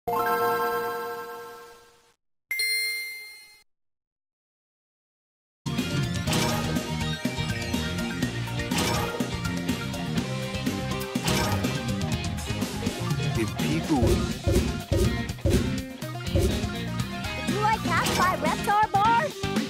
If people Do you like cats by Reptar Bar?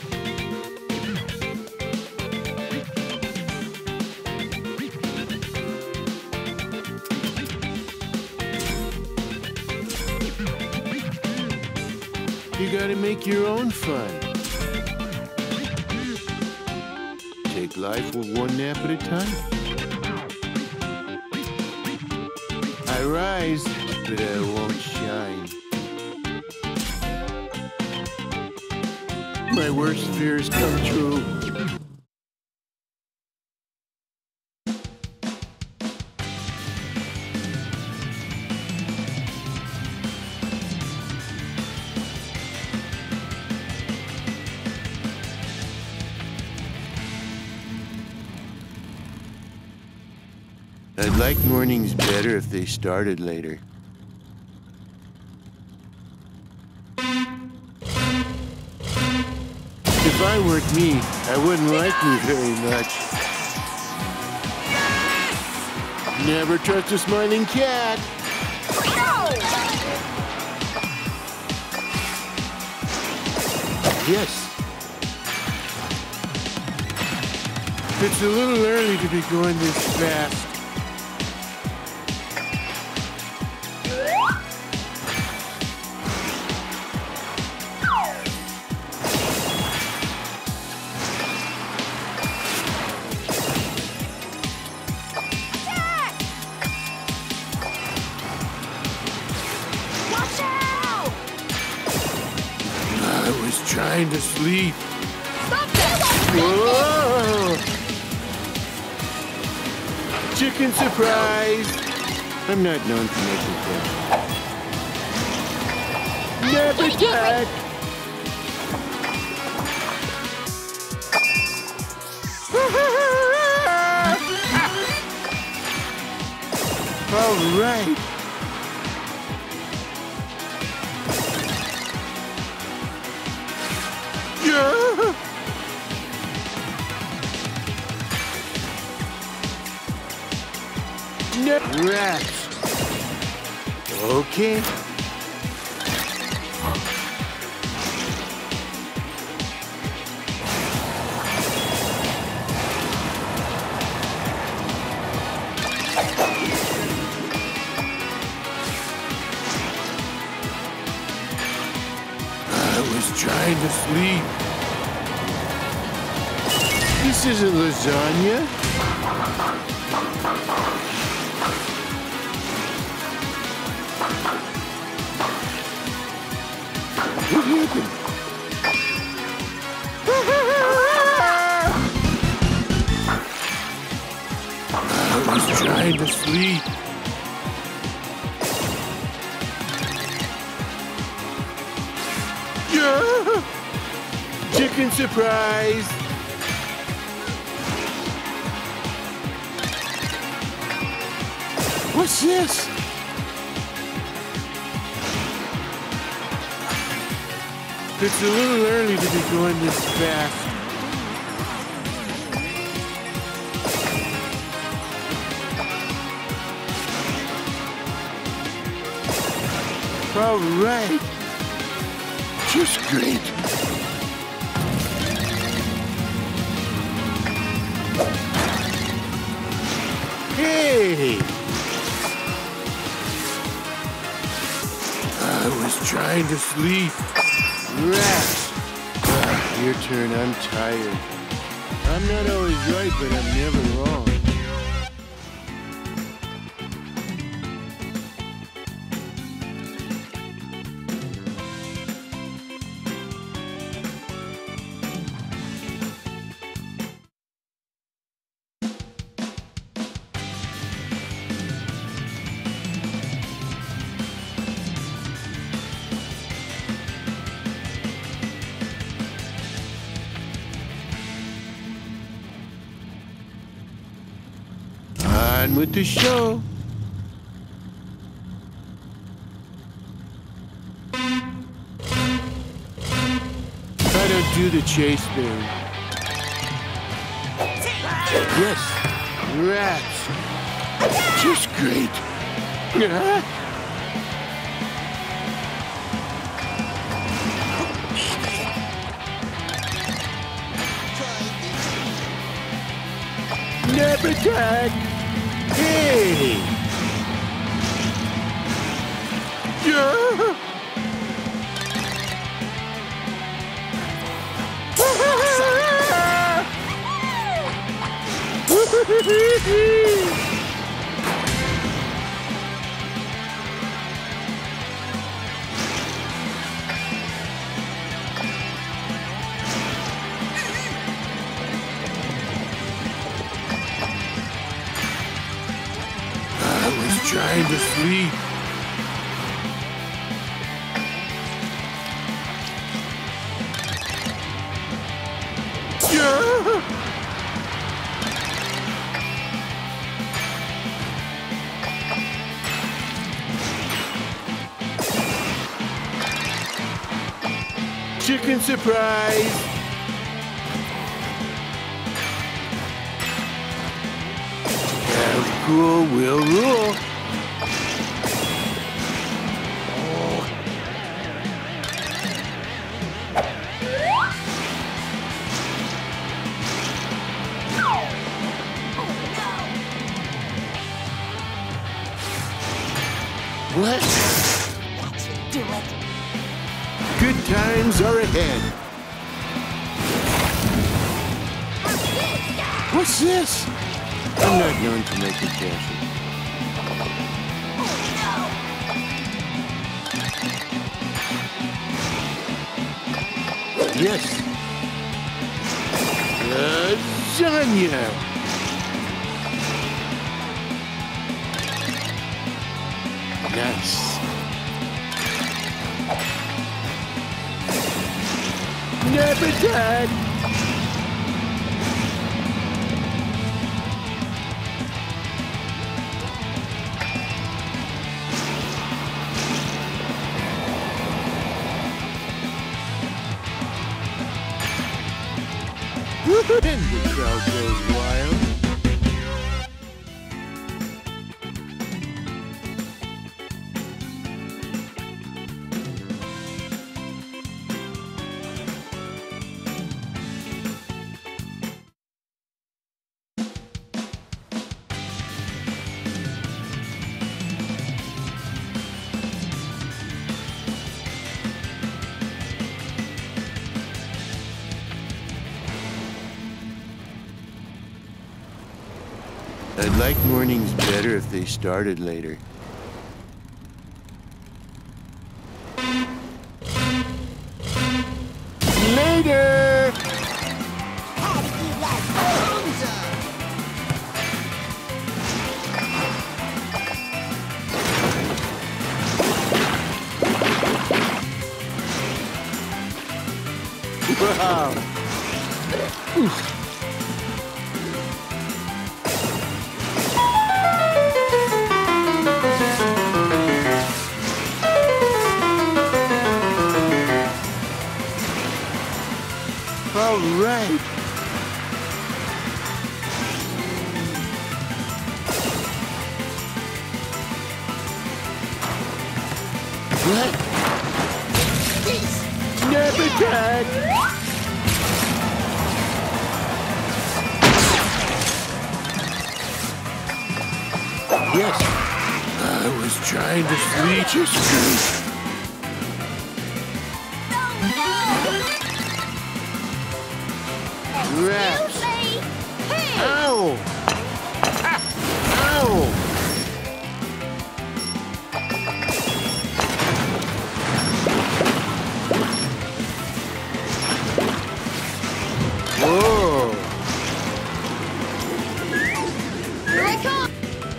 You gotta make your own fun. Take life one nap at a time. I rise, but I won't shine. My worst fears come true. I'd like mornings better if they started later. If I weren't me, I wouldn't like me very much. Never trust a smiling cat. Yes. It's a little early to be going this fast. I was trying to sleep. Stop that! Whoa! Chicken surprise! I'm not known for making things. Nap attack! All right. Yeah. Rats. Okay. I was trying to sleep. This isn't lasagna. What happened? I was trying to sleep. Yeah! Chicken surprise! What's this? It's a little early to be going this fast. All right. Just great. Hey! I was trying to sleep. Rats! Your turn, I'm tired. I'm not always right, but I'm never wrong. On with the show. I'll do the chase thing. Yes, rats. Just great. Nap attack. Hey. Yeah. I was trying to sleep. Yeah. Chicken surprise! Cool will rule. What? That should do it. Good times are ahead. What's this? I'm not known to make a cash. Yes. Lasagna. Nice. Nap attack. And the crowd goes wild. I'd like mornings better if they started later. Later! Wow! Oof. All right. What? Nap attack! Yes. I was trying to sleep just good. Rats! Ow! Ah! Ow! Whoa! Here I come!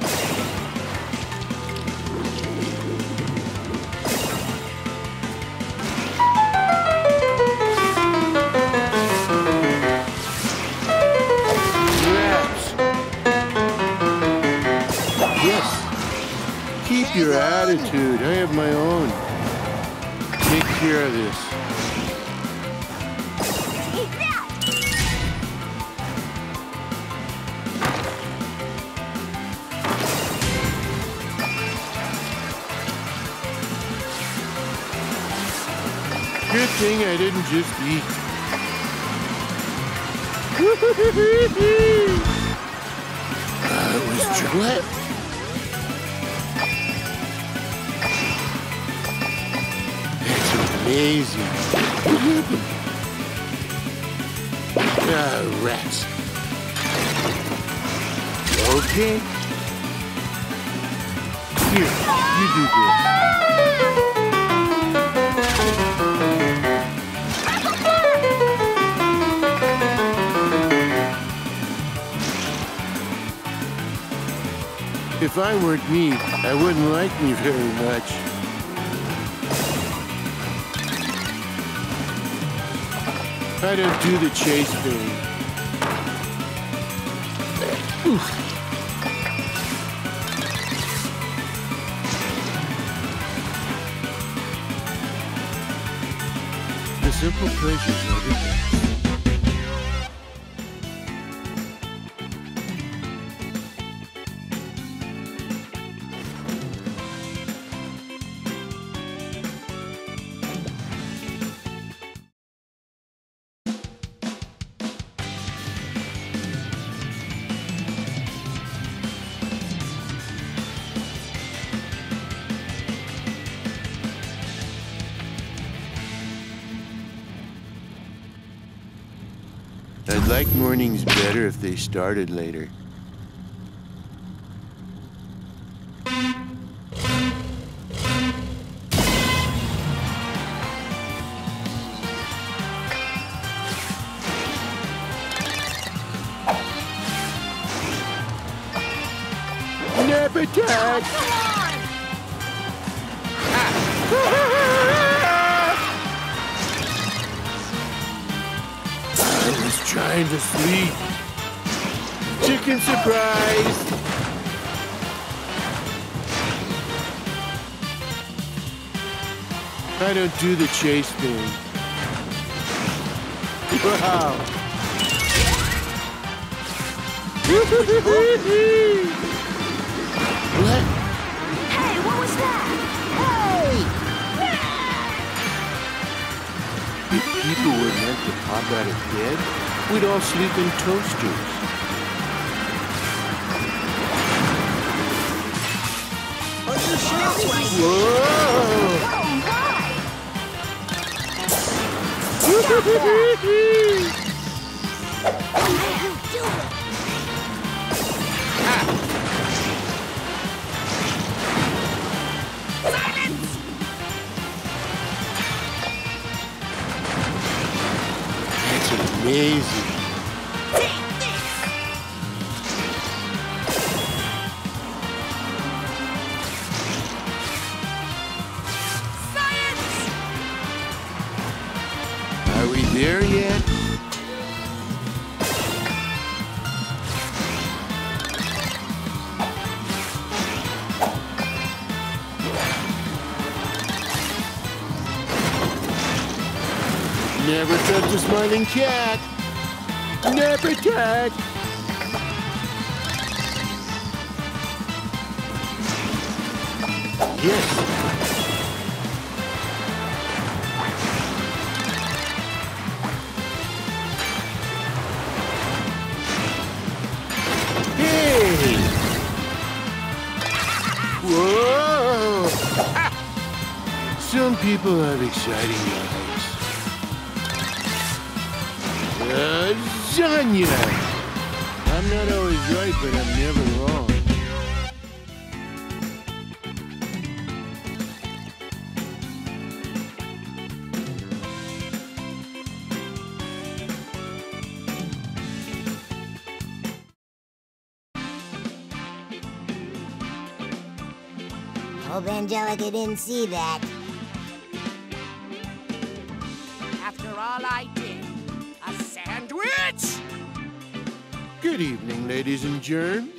Keep your attitude. I have my own. Take care of this. Good thing I didn't just eat. It was what? That's amazing. What happened? Rats. Okay. Here, you do this. If I weren't me, I wouldn't like me very much. I don't do the chase thing. The simple pleasures are the best. I'd like mornings better if they started later. Nap attack! I was trying to sleep. Chicken surprise! I don't do the chase thing. Wow! What? Hey, what was that? Hey! If people were meant to pop out of bed, we'd all sleep in toasters. Whoa! That's amazing. Are we there yet? Never touch a smiling cat. Never touch. Yes. Hey! Whoa! Ah! Some people have exciting lives. Lasagna! I'm not always right, but I'm never wrong. Hope Angelica didn't see that. After all I did, a sandwich? Good evening, ladies and germs.